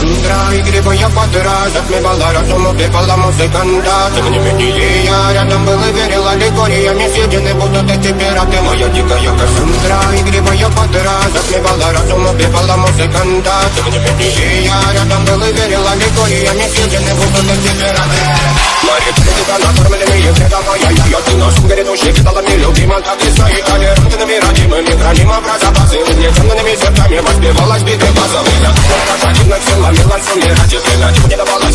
Кассандра, игривая подра, затмевала разум, убивала музыканта. Тем не менее я рядом был и верил аллегориями, съедены будут эти пираты. Моя дикая Кассандра, игривая подра, затмевала разум, убивала музыканта. Тем не менее я рядом был и верил аллегориями, съедены будут эти пираты. Мои критика накормленные вредом, я ты носом грядущий кидалами любима, так и стоит толерантными, родимыми, храним образа базы. Нежданными зерками воспевалась биты базовые. Противных сил ломилась умирать, и ты не давалась.